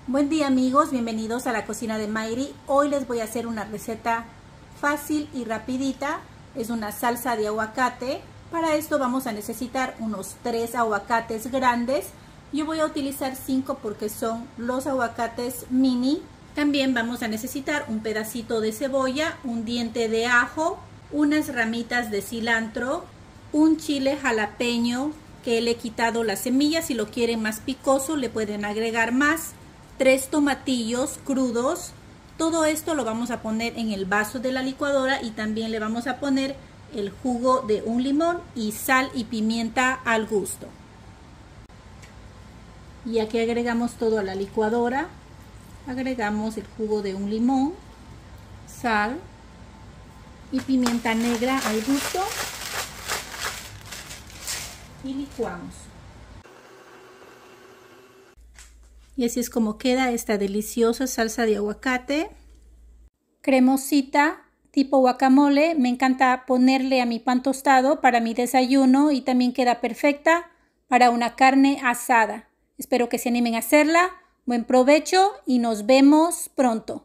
Buen día amigos, bienvenidos a la cocina de Mayri. Hoy les voy a hacer una receta fácil y rapidita. Es una salsa de aguacate. Para esto vamos a necesitar unos 3 aguacates grandes. Yo voy a utilizar 5 porque son los aguacates mini. También vamos a necesitar un pedacito de cebolla, un diente de ajo, unas ramitas de cilantro, un chile jalapeño que le he quitado las semillas. Si lo quieren más picoso le pueden agregar más. 3 tomatillos crudos. Todo esto lo vamos a poner en el vaso de la licuadora y también le vamos a poner el jugo de un limón y sal y pimienta al gusto. Y aquí agregamos todo a la licuadora. Agregamos el jugo de un limón, sal y pimienta negra al gusto y licuamos. Y así es como queda esta deliciosa salsa de aguacate, cremosita, tipo guacamole. Me encanta ponerle a mi pan tostado para mi desayuno y también queda perfecta para una carne asada. Espero que se animen a hacerla. Buen provecho y nos vemos pronto.